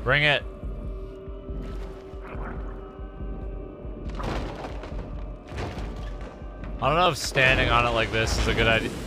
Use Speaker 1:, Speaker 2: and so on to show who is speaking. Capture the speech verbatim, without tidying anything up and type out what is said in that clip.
Speaker 1: Bring it. I don't know if standing on it like this is a good idea.